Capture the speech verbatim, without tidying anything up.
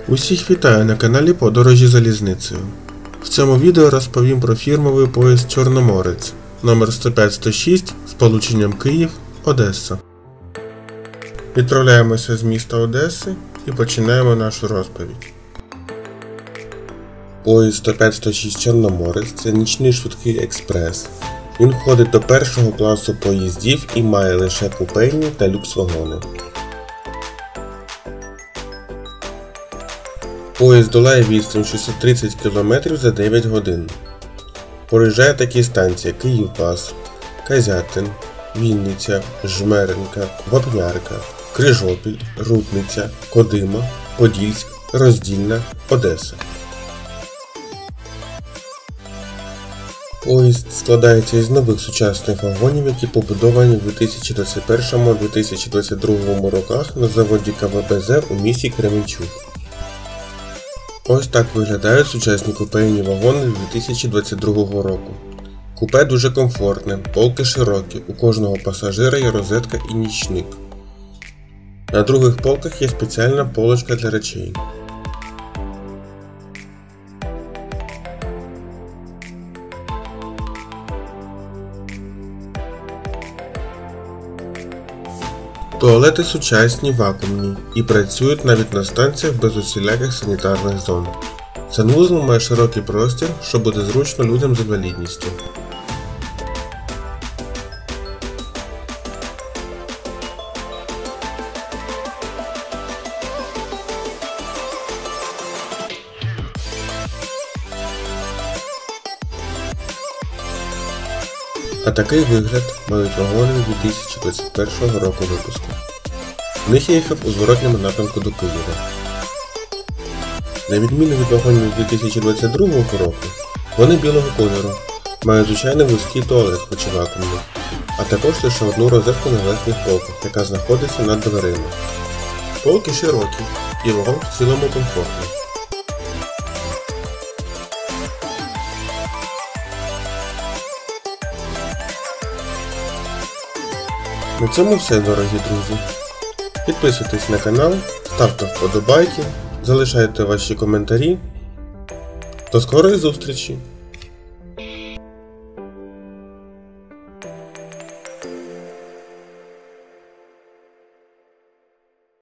Усіх вітаю на каналі Подорожі залізницею. В цьому відео розповім про фірмовий поїзд Чорноморець номер сто п'ять сто шість з полученням Київ-Одеса. Відправляємося з міста Одеси і починаємо нашу розповідь. Поїзд сто п'ять сто шість Чорноморець – це нічний швидкий експрес. Він входить до першого класу поїздів і має лише купейні та люкс-вагони. Поїзд долає відстань шістсот тридцять кілометрів за дев'ять годин. Проїжджає такі станції: Київпас, Козятин, Вінниця, Жмеринка, Вапнярка, Крижопіль, Рудниця, Кодима, Подільськ, Роздільна, Одеса. Поїзд складається із нових сучасних вагонів, які побудовані в дві тисячі двадцять першому - дві тисячі двадцять другому роках на заводі ка ве пе зет у місті Кременчук. Ось так виглядають сучасні купейні вагони дві тисячі двадцять другого року. Купе дуже комфортне, полки широкі, у кожного пасажира є розетка і нічник. На других полках є спеціальна полочка для речей. Туалети сучасні, вакуумні і працюють навіть на станціях без усіляких санітарних зон. Санвузол має широкий простір, що буде зручно людям з інвалідністю. А такий вигляд мають вагони дві тисячі двадцять першого року випуску. В них я їхав у зворотньому напрямку до Києва. На відміну від вагонів дві тисячі двадцять другого року, вони білого кольору, мають звичайний вузький туалет, хоч і вакуумний, а також лише одну розетку на верхніх полках, яка знаходиться над дверима. Полки широкі і вагон в цілому комфортний. На цьому все, дорогі друзі. Підписуйтесь на канал, ставте вподобайки, залишайте ваші коментарі. До скорої зустрічі!